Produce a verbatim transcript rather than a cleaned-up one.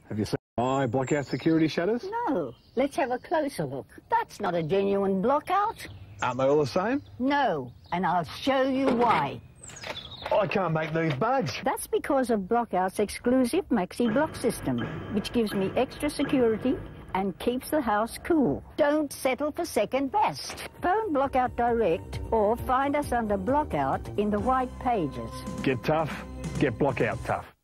Have you seen my blockout security shutters? No. Let's have a closer look. That's not a genuine blockout. Aren't they all the same? No, and I'll show you why. I can't make these budge. That's because of Blockout's exclusive Maxi Block system, which gives me extra security and keeps the house cool. Don't settle for second best. Phone Blockout direct or find us under Blockout in the white pages. Get tough, get Blockout tough.